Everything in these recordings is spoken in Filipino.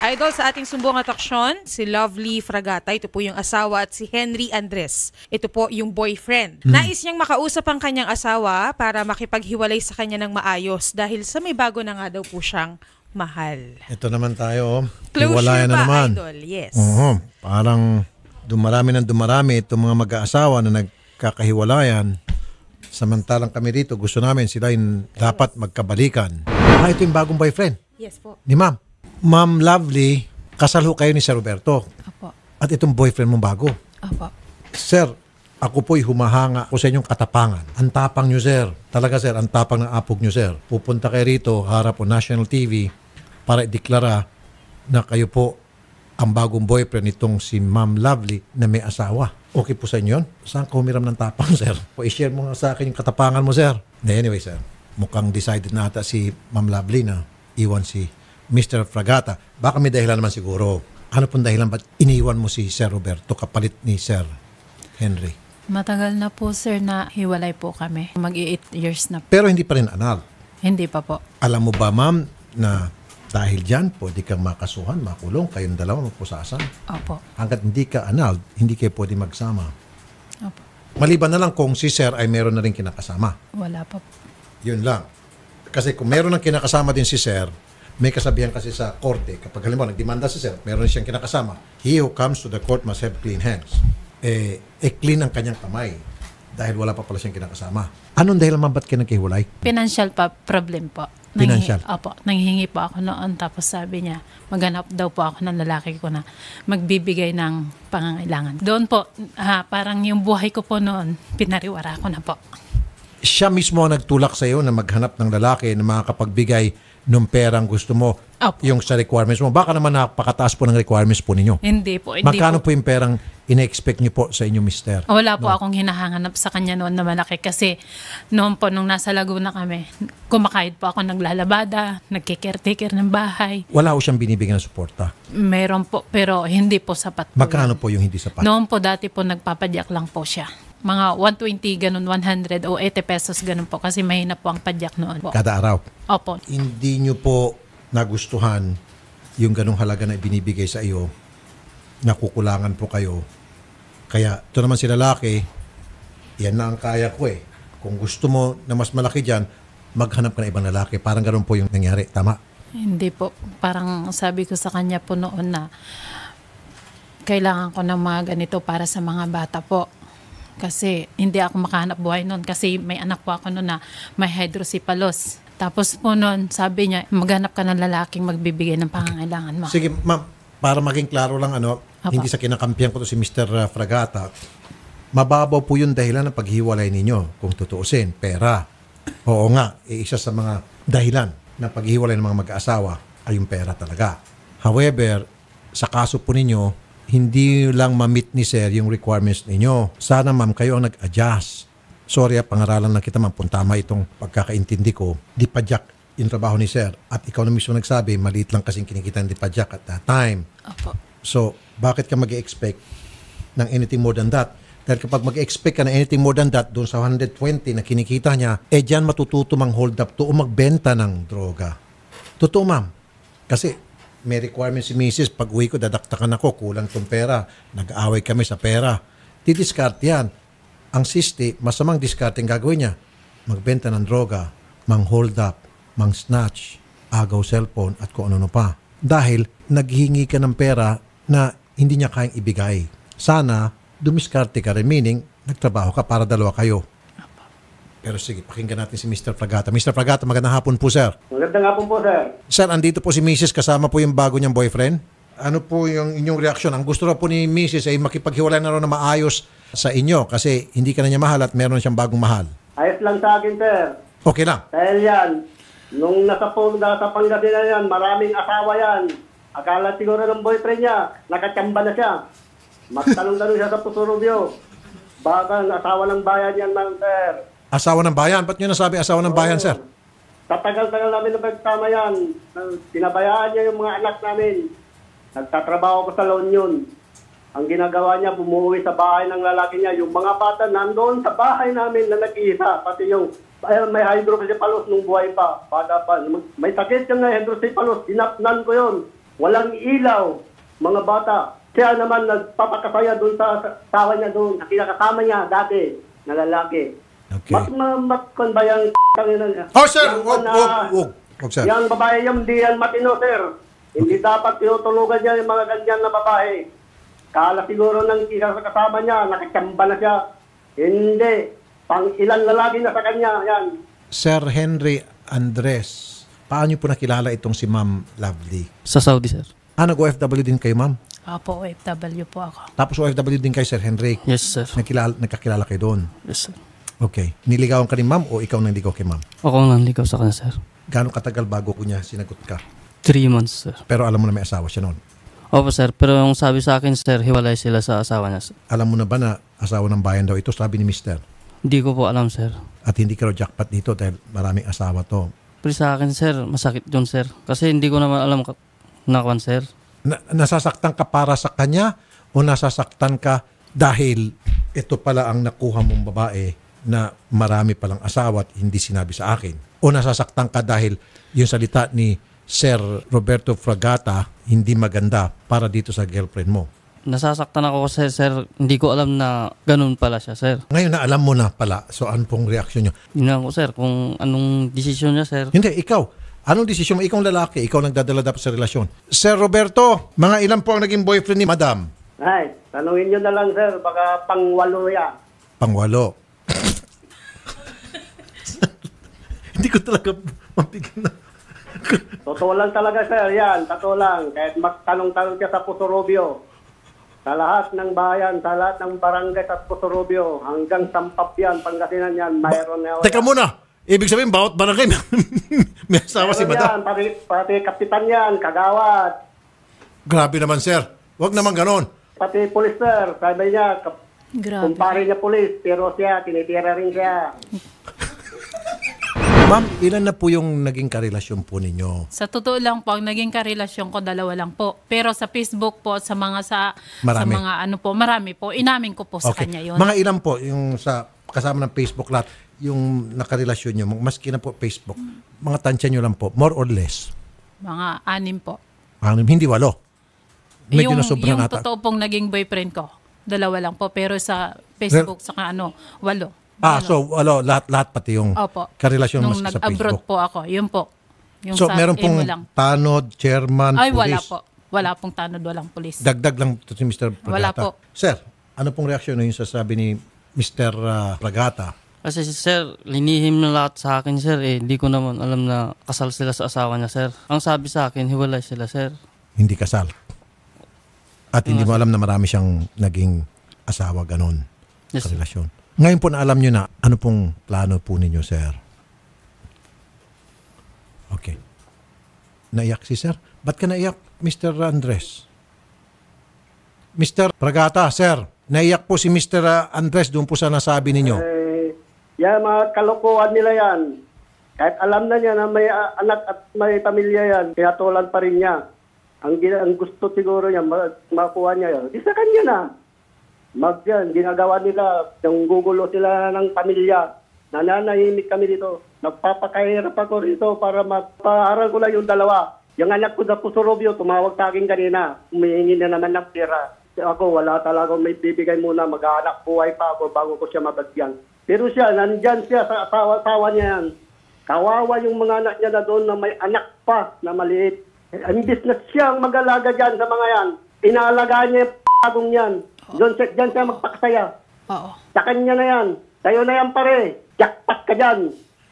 Idol, sa ating sumbong ataksyon, si Lovely Fragata. Ito po yung asawa at si Henry Andres. Ito po yung boyfriend. Nais niyang makausap ang kanyang asawa para makipaghiwalay sa kanya ng maayos dahil sa may bago na nga daw po siyang mahal. Ito naman tayo. Closure Hiwalayan na ba, naman. Idol? Yes. Parang dumarami itong mga mag-aasawa na nagkakahiwalayan. Samantalang kami rito, gusto namin sila yung dapat magkabalikan. Ito yung bagong boyfriend. Yes po. Ni Ma'am. Ma'am Lovely, kasal ho kayo ni Sir Roberto. Apo. At itong boyfriend mong bago. Apo. Sir, ako po'y humahanga ko sa inyong katapangan. Ang tapang nyo, sir. Talaga, sir, ang tapang ng apog nyo, sir. Pupunta kayo rito, harap po National TV, para ideklara na kayo po ang bagong boyfriend nitong si Ma'am Lovely na may asawa. Okay po sa inyo yun? Saan ka humiram ng tapang, sir? O i-share mo nga sa akin yung katapangan mo, sir. Anyway, sir, mukhang decided na ata si Ma'am Lovely na iwan si Mr. Fragata. Baka may dahilan naman siguro. Ano pong dahilan ba't iniwan mo si Sir Roberto kapalit ni Sir Henry? Matagal na po, sir, na hiwalay po kami. Mag-8 years na po. Pero hindi pa rin anal. Hindi pa po. Alam mo ba, ma'am, na dahil dyan, pwede kang makasuhan, makulong, kayong dalawa magpusasan. Opo. Hanggat hindi ka anal, hindi kayo pwede magsama. Opo. Maliban na lang kung si Sir ay meron na rin kinakasama. Wala pa po. Yun lang. Kasi kung meron ng kinakasama din si Sir, may kasabihan kasi sa korte, kapag halimbawa nagdemanda si Sir, meron siyang kinakasama, he who comes to the court must have clean hands. Clean ang kanyang kamay dahil wala pa pala siyang kinakasama. Anong dahilan man ba't kayo naghiwalay? Financial pa problem po. Financial? Opo. Nanghihingi po ako noon. Tapos sabi niya, maghanap daw po ako ng lalaki ko na magbibigay ng pangangailangan. Doon po, parang yung buhay ko po noon, pinariwara ko na po. Siya mismo ang nagtulak sa iyo na maghanap ng lalaki na makakapagbigay ng perang gusto mo, Opo. yung sa requirements mo. Baka naman napakataas po ng requirements po ninyo. Hindi po. Hindi Magkano po. po yung perang ina-expect niyo po sa inyong mister? Wala po akong hinahanap sa kanya noon na malaki kasi noon po nung nasa Laguna kami, kumakahit po ako naglalabada, nagkikertiker ng bahay. Wala ho siyang binibigyan ng suporta. Meron po pero hindi po sapat po. Magkano po yung hindi sapat? Noon po dati po nagpapadyak lang po siya. Mga 120 ganun, 100 o 80 pesos ganun po kasi mahina po ang padyak noon po. Kada araw? Opo. Hindi niyo po nagustuhan yung ganung halaga na ibinibigay sa iyo, nakukulangan po kayo. Kaya ito naman si lalaki, yan na ang kaya ko eh. Kung gusto mo na mas malaki dyan, maghanap ka ng ibang lalaki. Parang ganun po yung nangyari. Tama? Hindi po. Parang sabi ko sa kanya po noon na kailangan ko ng mga ganito para sa mga bata po. Kasi hindi ako makahanap buhay noon kasi may anak po ako noon na may hydrocephalus. Tapos po noon, sabi niya, maghanap ka ng lalaking magbibigay ng pangangailangan mo. Sige, ma'am, para maging klaro lang, Apa. hindi sa kinakampihan ko to si Mr. Fragata, mababaw po yung dahilan ng paghiwalay ninyo, kung tutuusin, pera. Oo nga, isa sa mga dahilan ng paghiwalay ng mga mag-aasawa ay yung pera talaga. However, sa kaso po ninyo, hindi lang ma-meet ni Sir yung requirements ninyo. Sana ma'am, kayo ang nag-adjust. Sorry, pangaralan lang kita ma'am, kung tama itong pagkakaintindi ko. Di padyak yung trabaho ni Sir. At ikaw na mismo nagsabi, maliit lang kasing kinikita ng di padyak at that time. Opo. So, bakit ka mag-expect ng anything more than that? Dahil kapag mag-expect ka ng anything more than that, doon sa 120 na kinikita niya, dyan matututo mang hold up to o magbenta ng droga. Totoo ma'am. Kasi may requirement si Mrs. Pag uwi ko, dadaktakan ako, kulang tong pera. Nag-aaway kami sa pera. Didiskarte yan. Ang sisti, masamang diskarte ang gagawin niya. Magbenta ng droga, mang-hold up, mang-snatch, agaw cellphone, at kung ano pa. Dahil naghingi ka ng pera na hindi niya kayang ibigay. Sana, dumiskarte ka rin, meaning, nagtrabaho ka para dalawa kayo. Pero sige, pakinggan natin si Mr. Fragata. Mr. Fragata, magandang hapon po, sir. Magandang hapon po, sir. Sir, andito po si Mrs. kasama po yung bago niyang boyfriend. Ano po yung inyong reaksyon? Ang gusto raw po ni Mrs. ay makipaghiwalay na raw na maayos sa inyo kasi hindi ka na niya mahal at meron siyang bagong mahal. Ayos lang sa akin, sir. Okay lang. Dahil yan, nung nasa Pangasinan yan, maraming asawa yan. Akala siguro ng boyfriend niya, nakachamba na siya. Magtanong-tanong siya sa Pusurubyo. Baka asawa ng bayan yan, sir. Asawa ng bayan? Ba't nyo nasabi asawa ng bayan, sir? Tatagal-tagal namin na pagtama yan. Pinabayaan niya yung mga anak namin. Nagtatrabaho ko sa La Union. Ang ginagawa niya, bumuwi sa bahay ng lalaki niya. Yung mga bata nandoon sa bahay namin na nag-iisa. Pati yung may hydrocephalus nung buhay pa. Bata pa. May sakit yung hydrocephalus. Dinapnan ko yun. walang ilaw, mga bata. Siya naman nagpapakasaya doon sa asawa niya doon, na kinakasama niya dati na lalaki. Okay. Matkan ba yung niya? Oh, sir! Yang Wag, sir. Yang babae yung di yan matino, sir. Hindi dapat tinutulugan niya yung mga ganyan na babae. Kala siguro ng kasama niya, nakikamba na siya. Hindi. Pang ilan lalaki na sa kanya, yan. Sir Henry Andres, paano niyo po nakilala itong si Ma'am Lovely? Sa Saudi, sir. Nag-OFW din kayo, ma'am? Opo, OFW po ako. Tapos OFW din kayo, Sir Henry? Yes, sir. Nakakilala kayo doon? Yes, sir. Okay. Niligawan ka ni ma'am o ikaw nang ligaw kay ma'am? Ako ang nanligaw sa kanya, sir. Gano'ng katagal bago ko niya sinagot ka? 3 months, sir. Pero alam mo na may asawa siya noon. Opo, sir. Pero yung sabi sa akin, sir, hiwalay sila sa asawa niya, sir. Alam mo na ba na asawa ng bayan daw ito, sabi ni Mister? Hindi ko po alam, sir. At hindi ka raw jackpot dito dahil maraming asawa to. Pero sa akin, sir, masakit yun, sir. Kasi hindi ko naman alam nakawan, sir. Nasasaktan ka para sa kanya o nasasaktan ka dahil ito pala ang nakuha mong babae na marami palang asawa at hindi sinabi sa akin? O nasasaktan ka dahil yung salita ni Sir Roberto Fragata hindi maganda para dito sa girlfriend mo? Nasasaktan ako kasi, sir, hindi ko alam na ganun pala siya, sir. Ngayon na alam mo na pala, so ano pong reaksyon nyo? Yun lang ko, sir, kung anong desisyon niya, sir. Hindi, ikaw. Anong desisyon mo? Ikaw ang lalaki, ikaw nagdadala dapat sa relasyon. Sir Roberto, mga ilan po ang naging boyfriend ni Madam? Ay, tanungin nyo na lang, sir. Baka pang-walo yan. Pang-walo. Hindi ko talaga mapigil na. Totoo lang talaga, sir. Yan, totoo lang. Kahit magtanong-tanong ka sa Puso Rubio, sa lahat ng bayan, sa lahat ng barangay sa Puso Rubio, hanggang Sampap yan, Pangasinan yan, mayroon na. Teka muna. Ibig sabihin, bawat barangay may asawa si Madam. Yan, pati kapitan yan, kagawad. Grabe naman, sir. Huwag naman ganon. Pati pulis, sir. Sabi niya, Grabe. kumpare niya pulis, pero siya, tinitira rin siya. Ma'am, ilan na po yung naging karelasyon po ninyo? Sa totoo lang po, ang naging karelasyon ko 2 lang po. Pero sa Facebook po, sa mga Marami. sa mga ano po, marami po. Inamin ko po sa kanya yun. Mga ilan po yung sa kasama ng Facebook lahat, yung nakarelasyon nyo, maski na po Facebook, mga tansya nyo lang po, more or less? Mga 6 po. Hindi 8. Medyo yung nasobra yung nata. totoo pong naging boyfriend ko, 2 lang po. Pero sa Facebook, saka 8. So lahat pati yung Opo. karelasyon Nung maski sa nag-abroad Facebook. po ako, yun po. Yung So sa meron pong emo lang. tanod, chairman, Ay, wala police. po. Wala pong tanod, walang pulis. Dagdag lang to si Mr. Pragata. Wala po. Sir, ano pong reaksyon na yung sasabi ni Mr. Pragata? Kasi, sir, linihim na lahat sa akin, sir. Hindi ko naman alam na kasal sila sa asawa niya, sir. Ang sabi sa akin, hiwalay sila, sir. Hindi kasal. At hindi mo alam na marami siyang naging asawa ganon. Yes, sir. Karelasyon. Ngayon po na alam nyo na ano pong plano po ninyo, sir. Okay. Naiyak si sir? Ba't ka naiyak, Mr. Andres? Mr. Pragata, sir. Naiyak po si Mr. Andres doon po sa nasabi ninyo. Yan, mga kalokohan nila yan. Kahit alam na niya na may anak at may pamilya yan, pinatulan pa rin niya. Ang gusto siguro niya, makuha niya yan. Isa kanya na. Ginagawa nila, yung gugulo sila ng pamilya. Nananahimik kami dito. Nagpapakahirap ako rito para mapaaral ko lang yung 2. Yung anak ko sa Puso Rubio, tumawag sa akin kanina. Humihingi na naman ng pera. Ako, wala talaga may bibigay muna. Mag-aanak buhay pa ako bago ko siya mabagyan. Pero siya, nandyan siya sa asawa niya yan. Kawawa yung mga anak niya na doon na may anak pa na maliit. Imbis na siyang mag-alaga dyan sa mga yan. Inaalagaan niya yung p***agong yan. Diyan siya magpakasaya. Oo. Sa kanya na yan. Tayo na yan pare. Jackpot ka dyan.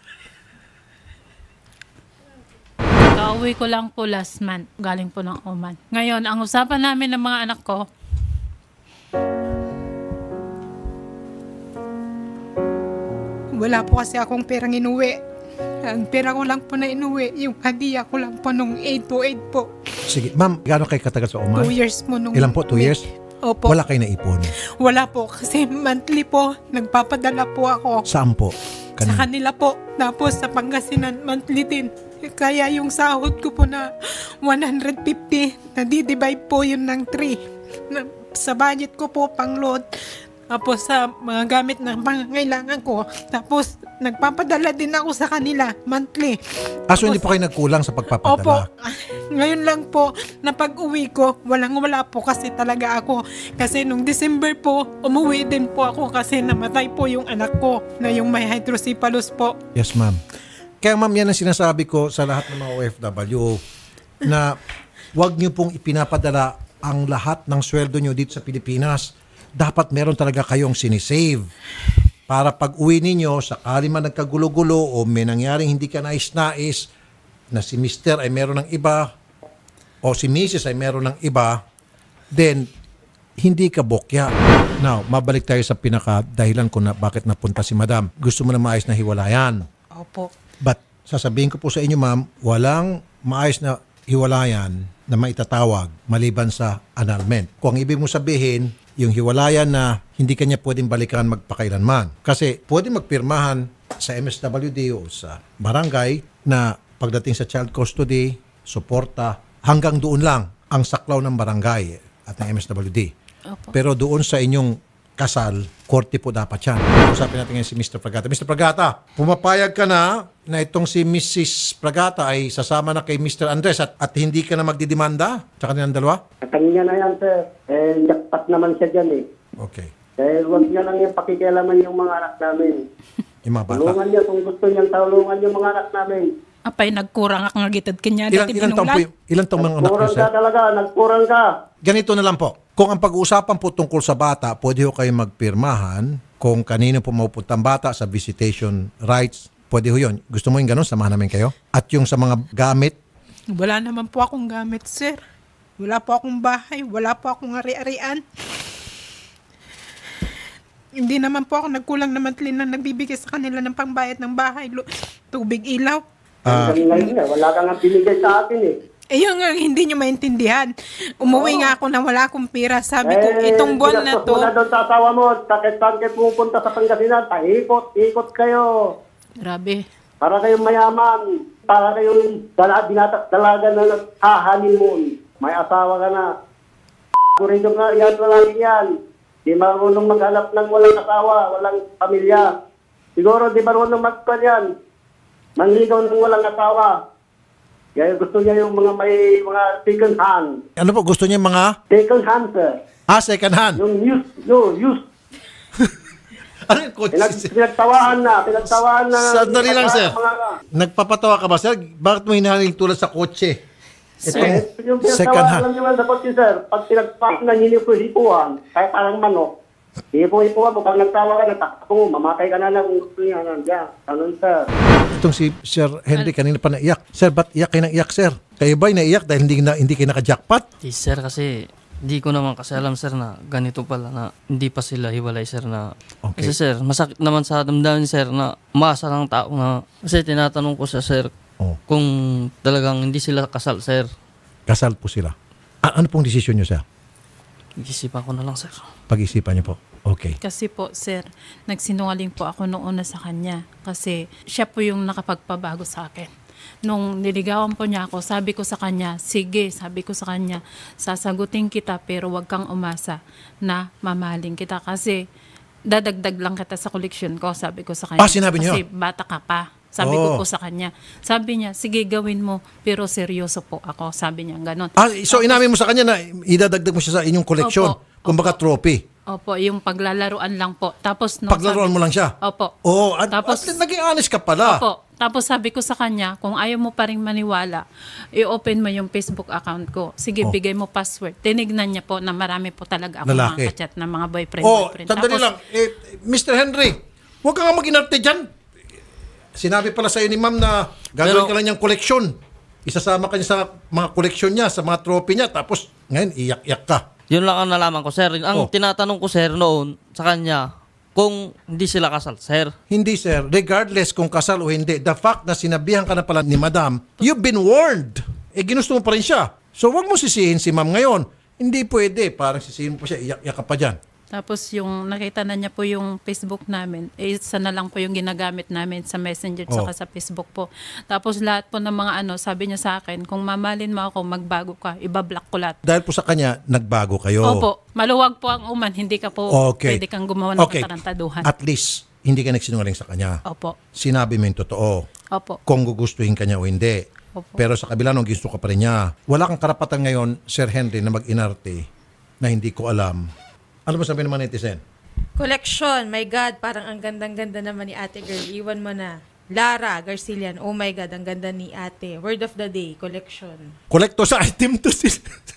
Kauwi ko lang po last month. Galing po ng Oman. Ngayon, ang usapan namin ng mga anak ko, wala po kasi akong perang inuwi. Ang pera ko lang po na inuwi, yung hadiah ko lang po nung 8 po. Sige, ma'am, gaano kayo katagal sa Oman? 2 years po nung... Ilan po? 2 years? Opo. Wala kayo naipon? Wala po, kasi monthly po, nagpapadala po ako. Saan po? Sa kanila po. Tapos sa Pangasinan, monthly din. Kaya yung sahod ko po na 150, nadi-divide po yun ng 3. Sa budget ko po, pang load. Tapos sa mga gamit na pangangailangan ko. Tapos nagpapadala din ako sa kanila monthly. So hindi po kayo nagkulang sa pagpapadala? Opo. Ngayon lang po, na pag-uwi ko, wala po kasi talaga ako. Kasi nung December po, umuwi din po ako kasi namatay po yung anak ko na yung may hydrocephalus po. Yes, ma'am. Kaya ma'am, yan ang sinasabi ko sa lahat ng mga OFW na huwag niyo pong ipinapadala ang lahat ng sweldo niyo dito sa Pilipinas. Dapat meron talaga kayong sinisave. Para pag uwi ninyo, sakali man nagkagulo-gulo o may nangyaring hindi ka nais-nais na si Mr. ay meron ng iba o si Mrs. ay meron ng iba, then hindi ka bokya. Now, mabalik tayo sa pinaka-dahilan kung bakit napunta si Madam. Gusto mo na maayos na hiwalayan. Opo. But sasabihin ko po sa inyo, ma'am, walang maayos na hiwalayan na maitatawag maliban sa annulment. Kung ang ibig mo sabihin, yung hiwalayan na hindi kanya pwedeng balikan magpakailanman. Kasi pwede magpirmahan sa MSWD o sa barangay na pagdating sa child custody, suporta, hanggang doon lang ang saklaw ng barangay at ng MSWD. Opo. Pero doon sa inyong kasal, korte po dapat yan. Usapin natin ngayon si Mr. Pragata. Mr. Pragata, pumapayag ka na itong si Mrs. Pragata ay sasama na kay Mr. Andres at hindi ka na magdidemanda sa kanilang dalawa? Kanya na yan, sir. Jackpot naman siya dyan eh. Okay. Huwag niya lang yung pakikialaman yung mga anak namin. Yung mga bata. Tulungan niya kung gusto niyang tulungan yung mga anak namin. Apay, nagkurang ako nga gitad kanya. Ilang taong mga anak niyo, Nagkurang sir? ka talaga, nagkurang ka. Ganito na lang po. Kung ang pag-uusapan po tungkol sa bata, pwede ho kayo magpirmahan kung kanino po mapupunta ang bata sa visitation rights. Pwede ho yun. Gusto mo yung ganun? Samahan namin kayo. At yung sa mga gamit, Wala naman po akong gamit, sir. Wala po akong bahay. Wala po akong ari-arian. Hindi naman po ako nagkulang na monthly na nagbibigay sa kanila ng pangbayad ng bahay, tubig, ilaw. Ngayon nga, wala kang binigay sa akin eh. Yun nga, hindi nyo maintindihan. Umuwi nga ako na wala akong pera. Sabi ko, itong buwan na to. Pinastos mo na doon sa asawa mo. Sakit-sakit pupunta sa Pangasinan. Ikot kayo. Grabe. Para kayong mayaman. Para kayong dalaga na naghahanimon. May asawa ka na. Kurito na yan, walang yan. Di marunong maghanap ng walang asawa, walang pamilya. Siguro di marunong magpan yan. Mangligaw ng walang asawa. Kaya gusto niya yung mga may mga second hand. ano po gusto niya mga? Second hand, sir. Second hand. Yung used. Ano yung kotse? Pinagtawaan na. Sandali lang, sir. Nagpapatawa ka ba, sir? Bakit mo hinahaling tulad sa kotse? Yung second hand. pinagtawaan lang naman sa kotse, sir. Pag pinagpas na hinipo-hipuan, kahit parang manok, hipo-hipuan mo, pag nagtawa ka, natakbo, mamatay ka na kung gusto niya. Ganun, sir. Itong si Sir Henry kanina pa naiyak. Sir, ba't iyak kayo naiyak, sir? Kayo ba'y naiyak dahil hindi kayo naka-jackpot? Sir, kasi di ko naman kasi alam, sir, na ganito pala na hindi pa sila hiwalay, sir, na Okay. kasi, sir, masakit naman sa damdamin, sir, na umasa ng tao na kasi tinatanong ko sa sir Oh. kung talagang hindi sila kasal, sir. Kasal po sila. Ano pong desisyon niyo, sir? Isipan ko na lang, sir. Pag-isipan niyo po. Okay. Kasi po, sir, nagsinungaling po ako noong una sa kanya. Kasi siya po yung nakapagpabago sa akin. Nung niligawan po niya ako, sabi ko sa kanya, sige, sabi ko sa kanya, sasagutin kita pero wag kang umasa na mamahalin kita. Kasi dadagdag lang kita sa koleksyon ko, sabi ko sa kanya. Sinabi niyo? Kasi bata ka pa. Sabi ko po sa kanya. Sabi niya, sige gawin mo, pero seryoso po ako. Sabi niya, ganon. So inamin mo sa kanya na idadagdag mo siya sa inyong koleksyon. Opo. Kumbaga trophy. Opo, yung paglalaruan lang po. Tapos Paglaruan mo lang siya? Opo. Oo. Tapos- At naging honest ka pala. Opo. Tapos sabi ko sa kanya, kung ayaw mo pa rin maniwala, i-open mo yung Facebook account ko. Sige, bigay mo password. Tinignan niya po na marami po talaga ako Lalaki. mga kachat na mga boyfriend. Sandali lang. Mr. Henry, huwag ka nga mag-inarte dyan. Sinabi pala sa'yo ni ma'am na gagawin ka lang niyang koleksyon. Isasama ka niya sa mga koleksyon niya, sa mga trophy niya, tapos ngayon iyak-iyak ka. Yun lang ang nalaman ko, sir. Ang tinatanong ko, sir, noon sa kanya, kung hindi sila kasal, sir. Hindi, sir. Regardless kung kasal o hindi, the fact na sinabihan ka na pala ni madam, you've been warned. Ginusto mo pa rin siya. So wag mo sisihin si ma'am ngayon. Hindi pwede. Parang sisihin mo pa siya, iyak-iyak ka pa dyan. Tapos yung nakita na niya po yung Facebook namin, isa na lang po yung ginagamit namin sa Messenger saka sa Facebook po. Tapos lahat po ng mga sabi niya sa akin, kung mamalin mo ako, magbago ka, ibablock ko lahat. Dahil po sa kanya, nagbago kayo. Opo, maluwag po ang uman, hindi ka po pwede kang gumawa ng katarantaduhan. At least, hindi ka nagsinungaling sa kanya. Opo. Sinabi mo yung totoo. Opo. Kung gugustuhin ka niya o hindi. Opo. Pero sa kabila nung gusto ka pa rin niya. Wala kang karapatan ngayon, Sir Henry, na mag-inarte na hindi ko alam. Ano mo sabihin naman netizen? Collection, my God, parang ang gandang-ganda naman ni ate girl. Iwan mo na. Lara Garcilian, oh my God, ang ganda ni ate. Word of the day, collection. Collector's item to si...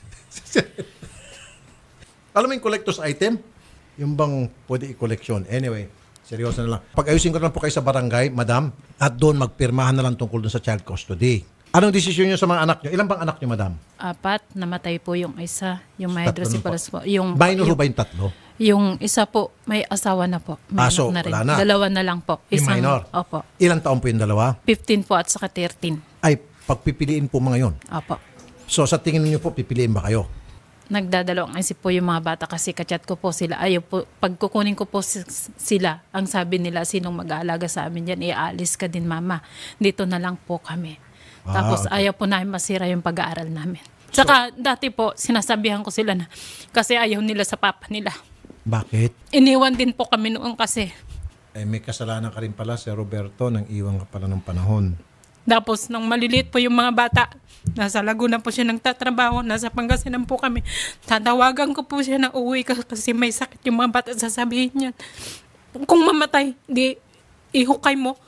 Alam mo yung collector's item? Yung bang pwede i-collection. Anyway, seryoso na lang. Pag-ayusin ko naman po kayo sa barangay, madam, at doon magpirmahan na lang tungkol doon sa child custody. Anong desisyon nyo sa mga anak nyo? Ilan bang anak nyo, madam? 4, namatay po yung isa. Yung Tatlo hydrocephalus na po. Yung, Minor ba yung tatlo? yung isa po, may asawa na po. May So, anak na rin. wala na. 2 na lang po. Yung minor? Opo. Ilang taon po yung dalawa? 15 po at saka 13. Ay, pagpipiliin po mga yon. Opo. So, sa tingin niyo po, pipiliin ba kayo? Nagdadalawang isip po yung mga bata kasi kachat ko po sila. Ayaw po, pagkukunin ko po sila, ang sabi nila, sinong mag-aalaga sa amin yan, ialis ka din mama. Dito na lang po kami. Tapos okay. ayaw po namin masira yung pag-aaral namin. Saka dati po, sinasabihan ko sila na kasi ayaw nila sa papa nila. Bakit? Iniwan din po kami noon kasi. Eh, may kasalanan ka rin pala, Sir Roberto, nang iwan ka pala ng panahon. Tapos nang maliliit po yung mga bata, nasa Laguna po siya nagtatrabaho, nasa Pangasinan po kami. Tatawagan ko po siya na uwi ka kasi may sakit yung mga bata. Sasabihin niya, kung mamatay, di ihukay mo.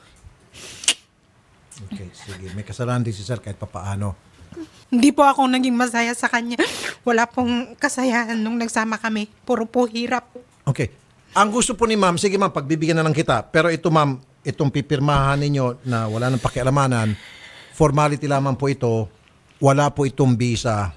Okay, sige. May kasalanan din si Sir kahit papaano. Hindi po ako naging masaya sa kanya. Wala pong kasayahan nung nagsama kami. Puro po hirap. Okay. Ang gusto po ni ma'am, sige ma'am, pagbibigyan na lang kita. Pero ito ma'am, itong pipirmahan ninyo na wala nang pakialamanan, formality lamang po ito, wala po itong visa.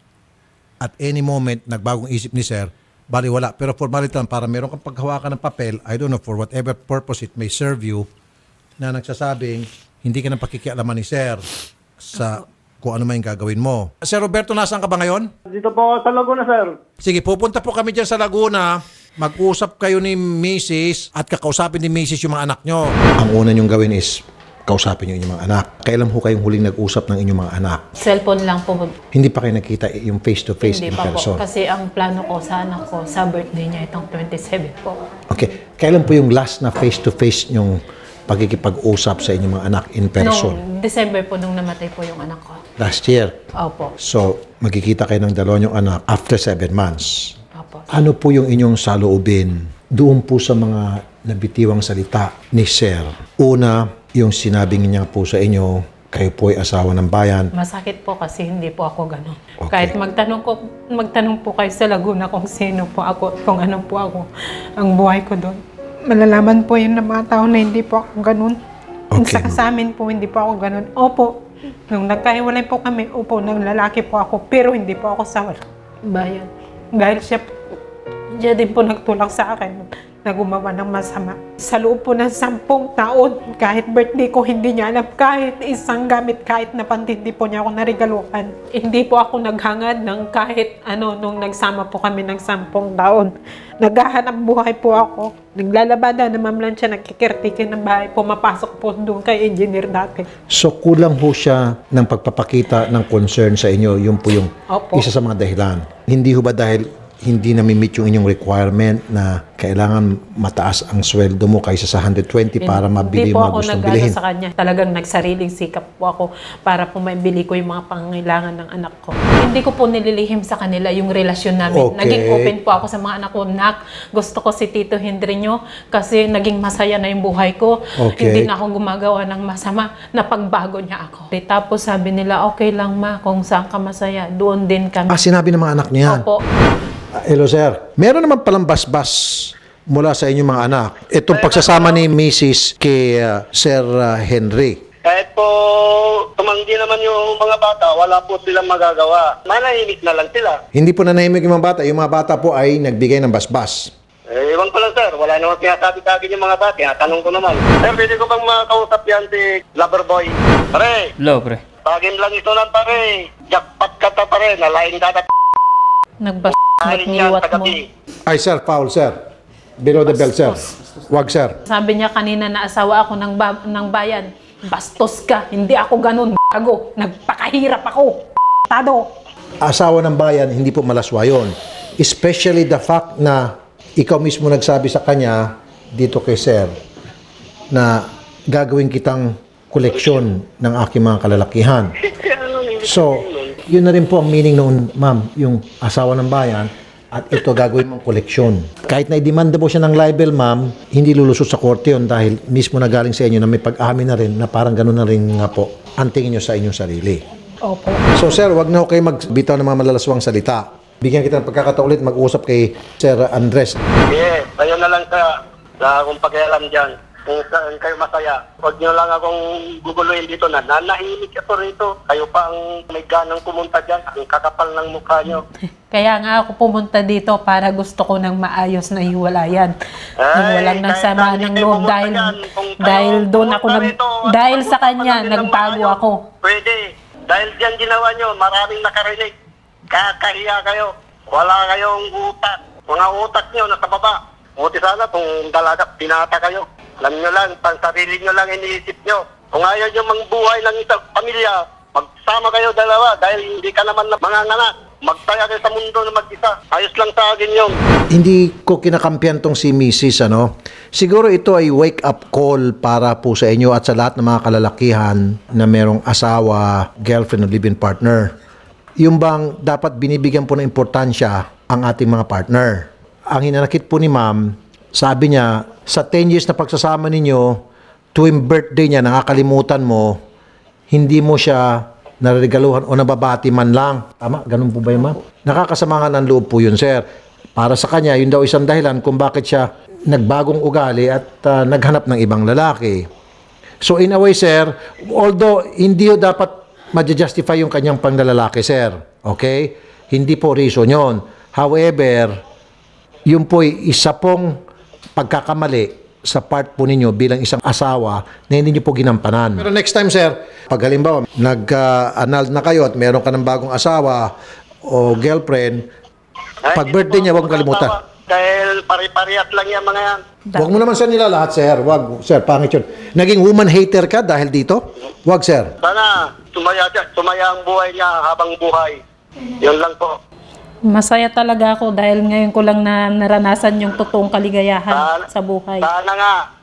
At any moment, nagbagong isip ni Sir, bali wala. Pero formality lang, para meron kang paghawakan ng papel, I don't know, for whatever purpose it may serve you, na nagsasabing, hindi ka nang pakikialaman ni Sir sa kung ano man yung gagawin mo. Sir Roberto, nasaan ka ba ngayon? Dito po sa Laguna, sir. Sige, pupunta po kami dyan sa Laguna. Mag-usap kayo ni Mrs. at kakausapin ni Mrs. yung mga anak nyo. Ang una nyong gawin is kausapin nyo yung mga anak. Kailan ho kayong huling nag-usap ng inyong mga anak? Cellphone lang po. Hindi pa kayo nakita yung face-to-face Hindi in pa po. person? Kasi ang plano ko sa anak ko, sa birthday niya itong 27 po. Okay. Kailan po yung last na face-to-face yung pagkikipag-usap sa inyong mga anak in person? Noong December po nung namatay po yung anak ko. Last year. Opo. So, magkikita kayo ng dalawa nyong anak after 7 months. Opo. Ano po yung inyong saloobin doon po sa mga nabitiwang salita ni Sir? Una, yung sinabing niya po sa inyo, kayo po ay asawa ng bayan. Masakit po kasi hindi po ako ganun. Okay. Kahit magtanong po kayo sa Laguna kung sino po ako, kung ano po ako, ang buhay ko doon. Malalaman po yun ng mga tao na hindi po ako ganun. Okay. Sa amin po, hindi po ako ganun. Opo, nung nagkahiwalay po kami, opo, nang lalaki po ako, pero hindi po ako sa bayan. Dahil siya din po nagtulak sa akin na gumawa ng masama. Sa loob po ng 10 taon, kahit birthday ko, hindi niya alam, kahit isang gamit, kahit na pantindi po niya ako narigaluhan. Hindi po ako naghangad ng kahit ano nung nagsama po kami ng 10 taon. Naghahanap buhay po ako. Naglalabada na mamlansya, nagkikirtikin ng bahay, pumapasok po doon kay engineer dati. So, kulang ho siya ng pagpapakita ng concern sa inyo. Yun po yung Opo. isa sa mga dahilan. Hindi ho ba dahil hindi na-meet yung inyong requirement na kailangan mataas ang sweldo mo kaysa sa 120 para mabili yung mga gustong bilhin? Hindi po ako nag-ano sa kanya. Talagang nagsariling sikap po ako para po maibili ko yung mga pangangailangan ng anak ko. Hindi ko po nililihim sa kanila yung relasyon namin. Okay. Naging open po ako sa mga anak ko. Nak, gusto ko si Tito Henry nyo kasi naging masaya na yung buhay ko. Okay. Hindi na ako gumagawa ng masama. Napagbago niya ako. Tapos sabi nila, okay lang ma, kung saan ka masaya, doon din kami. Sinabi ng mga anak niya yan. Opo. Hello, sir. Meron naman palang basbas mula sa inyong mga anak. Itong pagsasama ni Mrs. kay Sir Henry. Kahit po tumanggi naman yung mga bata, wala po silang magagawa. Manahimik na lang sila. Hindi po nanahimik yung mga bata. Yung mga bata po ay nagbigay ng basbas. Ewan ko lang, sir. Wala naman sinasabi-sabi yung mga bata. Tinatanong ko naman. Sir, pwede ko bang makausap yan si Loverboy? Pare, Hello, pre. bagim lang ito lang, pare. Jackpot ka ta, pare. Nalain ka na Nagbasbat niwat mo. Ay, sir, foul, sir. Below the belt, sir. Wag, sir. Sabi niya kanina na asawa ako ng bayan. Bastos ka, hindi ako ganun, bago. Nagpakahirap ako, tado. Asawa ng bayan, hindi po malaswa yun. Especially the fact na ikaw mismo nagsabi sa kanya, dito kay sir, na gagawin kitang koleksyon ng aking mga kalalakihan. So, yun na rin po ang meaning noon, ma'am, yung asawa ng bayan, at ito gagawin mong koleksyon. Kahit na idemanda po siya ng libel, ma'am, hindi lulusot sa korte yun dahil mismo na galing sa inyo na may pag-amin na rin na parang gano'n na rin nga po ang tingin nyo sa inyong sarili. Opo. So, sir, wag na ho kayo magbitaw ng mga malalaswang salita. Bigyan kita ng pagkakataon ulit mag-usap kay Sir Andres. Yes, ayun na lang sa akong pakialam dyan. Kung saan kayo masaya, huwag nyo lang akong guguluhin dito na nanahimik ako rito. Kayo pa ang may ganang pumunta dyan. Ang kakapal ng mukha nyo. Kaya nga ako pumunta dito para gusto ko ng maayos na hiwalayan. Nang walang kahit nagsama hindi ng kayo loob pumunta dahil dyan, kung kayo dahil doon ako pumunta rito at dahil sa pag-usapan kanya natin ng nagbago maayos, ako. Pwede. Dahil dyan ginawa nyo, maraming nakarinig. Kakahiya kayo. Wala kayong utak. Mga utak nyo nasa baba. Buti sana kung dalaga, pinata kayo. Alam nyo lang, pansarili nyo lang iniisip nyo. Kung ayaw nyo mangbuhay ng isang pamilya, magsama kayo dalawa dahil hindi ka naman mga anak. Magsaya kayo sa mundo na mag-isa. Ayos lang sa akin yun. Hindi ko kinakampihan tong si Mrs. Siguro ito ay wake-up call para po sa inyo at sa lahat ng mga kalalakihan na merong asawa, girlfriend o live-in partner. Yung bang dapat binibigyan po ng importansya ang ating mga partner. Ang hinanakit po ni ma'am, sabi niya, sa 10 years na pagsasama ninyo, tuwing birthday niya, nakakalimutan mo, hindi mo siya nariregaluhan o nababati man lang. Tama? Ganun po ba yun, ma'am? Nakakasama nga ng loob po yun, sir. Para sa kanya, yun daw isang dahilan kung bakit siya nagbagong ugali at naghanap ng ibang lalaki. So in a way, sir, although hindi dapat ma-justify yung kanyang panglalaki, sir. Okay? Hindi po reason yun. However, yun po'y isa pong pagkakamali sa part po ninyo bilang isang asawa na hindi nyo po ginampanan. Pero next time, sir, pag halimbawa nag-anal na kayo at meron ka ng bagong asawa o girlfriend, pag birthday niya, huwag kalimutan. Dahil pari-parihas lang yan mga yan. Huwag mo naman sa nila lahat, sir. Huwag, sir, pangit yun. Naging woman hater ka dahil dito? Huwag, sir. Sana sumaya ang buhay niya habang buhay. Yun lang po. Masaya talaga ako dahil ngayon ko lang na naranasan yung totoong kaligayahan sa buhay. Sana nga,